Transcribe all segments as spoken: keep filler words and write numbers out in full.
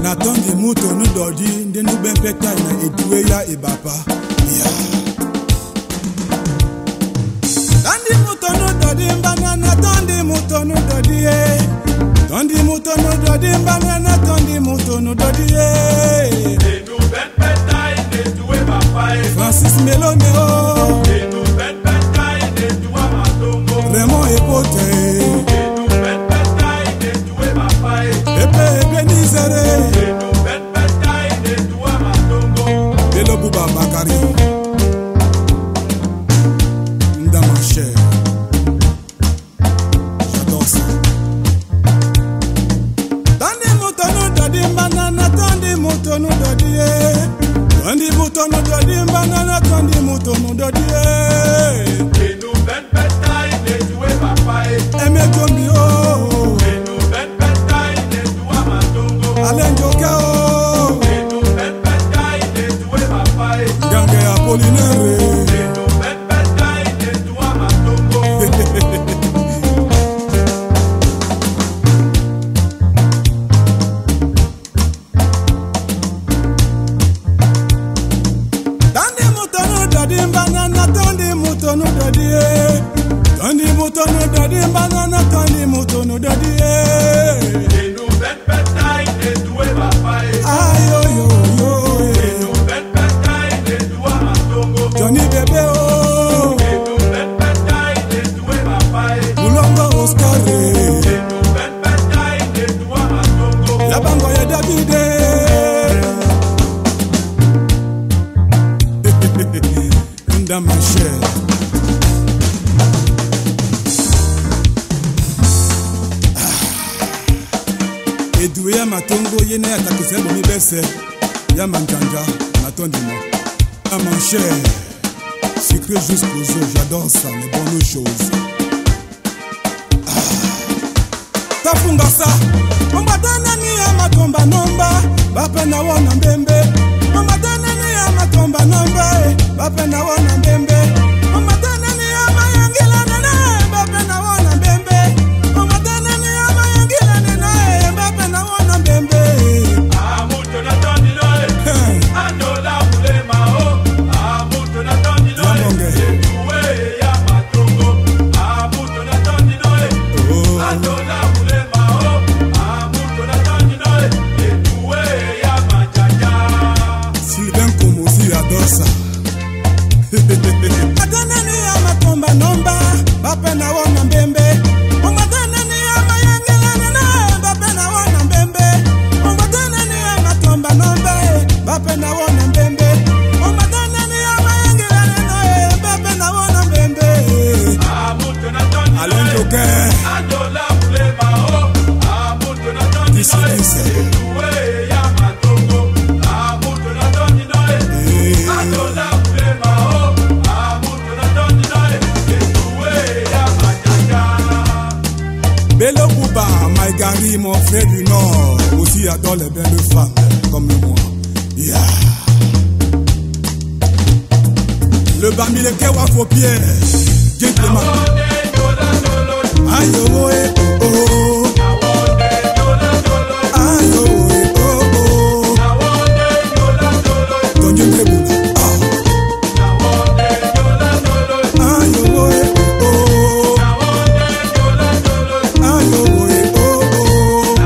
Natondi muto nu dodi nde nu ben pekta na eduwe ya ibapa. Yeah. Tondi muto nu dodi banana tondi muto nu dodi eh. Tondi muto nu dodi banana tondi muto nu dodi eh. De nu ben pekta na eduwe bapa eh. Francis Melone oh. De nu ben pekta na eduwe matongo. Raymond Epote. De nu ben pekta na eduwe bapa eh. Epe Ebenizere. De nu ben pekta na eduwe matongo. Belo Bouba Bakari. Nda ma chère. J'adore ça. Tondi muto nu dodi banana tondi muto nu dodi eh. Tondi muto nu dodi banana tondi muto nu dodi eh. De nu ben pekta na eduwe bapa eh. Eme Jombi oh. De nu ben pekta na eduwe matongo. Alain Joke oh. De nu ben pekta na eduwe bapa eh. Gange Apollinaire. De nu ben pekta na eduwe matongo. Tondi muto nu dodi banana tondi muto nu dodi eh. Tondi muto nu dodi banana tondi muto nu dodi eh. De nu ben pekta na eduwe bapa eh. Ayo yo yo De eh. nu ben pekta na eduwe matongo. Johnny Bebe oh. De nu ben pekta na eduwe bapa eh. Mulongo Oscar eh. De nu ben pekta na eduwe matongo. Yabango ya Davide. Nda ma chère. Edoué ya matongo yene atakise bomi bese. Ya manjanja natondi mo. Ah mon cher. Sucré jusqu'aux os, j'adore ça, les bonnes choses. Tafunga sa Mbatana ni ya matomba nomba Bapena wana mbembe Mbatana ni ya matomba nomba Bapena wana mbembe Mbatana ni ya mayangila nene Bapena wana mbembe Mbatana ni ya mayangila nene Bapena wana mbembe Amuto na tondi loe Andola mulema o Amuto na tondi loe Eduwe ya matongo Amuto na tondi loe Andola mulema o Amuto na tondi loe Eduwe ya majanja. Sylvain Como si adore ça. Mbatana ni ya matomba nomba Bapena wana mbembe Mbatana ni ya mayangila nene Bapena wana mbembe Mbatana ni ya matomba nomba Bapena wana mbembe Mbatana ni ya mayangila nene Bapena wana mbembe Amuto na tondi Alain loe Joke. Andola mulema o Amuto na tondi Disi, loe disi. Eduwe ya matongo Amuto na tondi loe Andola mulema o Amuto na tondi loe Eduwe ya majanja. Belo Bouba, my Gary, mon frère du Nord, aussi adore les belles femmes comme moi. Yeah. Le Bamile Kewa Fopier, gentleman. Aïe oh eh oh oh. Aïe oh eh oh oh. Ton Dieu me boule. Aïe oh eh oh oh. Aïe oh eh oh oh.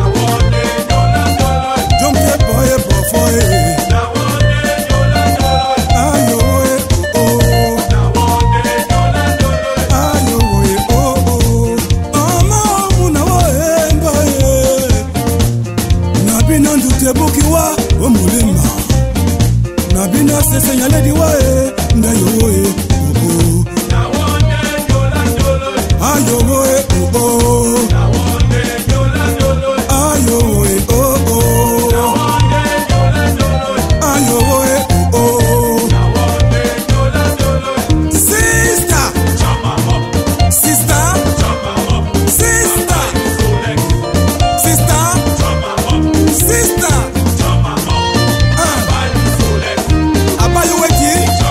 Jom te boy boy boy. Aïe oh eh oh oh. Aïe oh eh oh oh. Ama muna wa enga eh. Nabina ndute bukiwa omulima. Nabina se senyale diwa eh. Ndayo eh oh oh. Aïe oh eh oh oh. Aïe oh eh oh oh. Aïe oh eh oh oh. Sister, sister, sister, sister, sister. Ah, Abayoweki.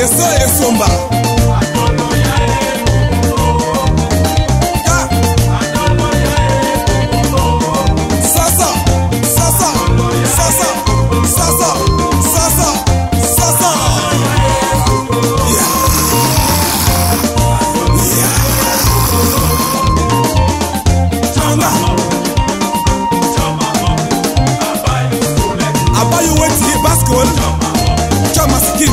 eso esomba Sasa, sasa, sasa, sasa, sasa, sasa. Yeah. Yeah. Chama. Abayu weti baskol. Chama skin.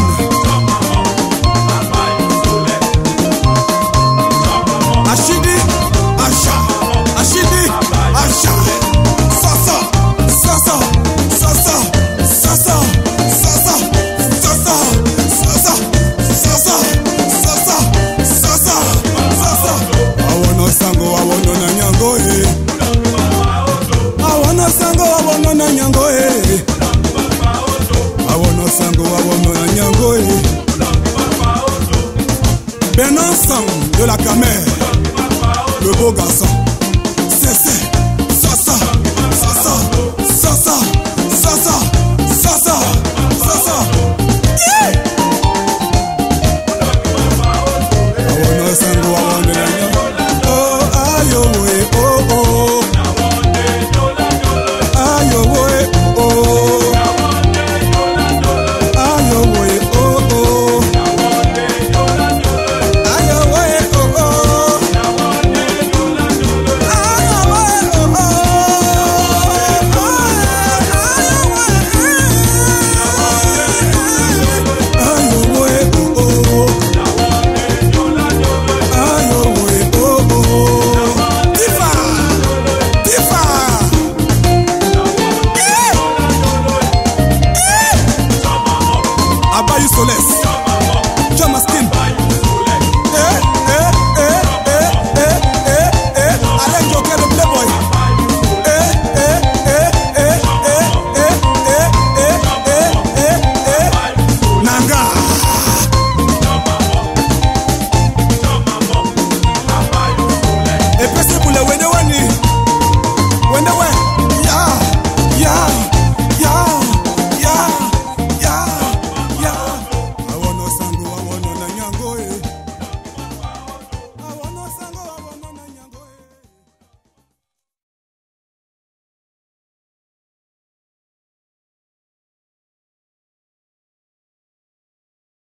Ashidi, Asha, Ashidi, Asha. Sasa, sasa, sasa, sasa, sasa, sasa, sasa, sasa, sasa, sasa, sasa. Awono sango, awono na nyango eh. Awono sango, awono na nyango eh. Awono sango, awono na nyango eh. Ben ensemble de la camère, le beau garçon. C'est c'est, sasa, sasa, sasa, sasa, sasa, sasa. Yeah. Awono sango, awono na nyango. Oh, ayo we, oh oh. Ayo we, oh. Ayo we, oh oh. Ayo we, oh oh. Ayo we, oh oh. Ayo we, oh oh. Ayo we, oh oh. Tifa, Tifa. Eh, eh. Abayu Soles.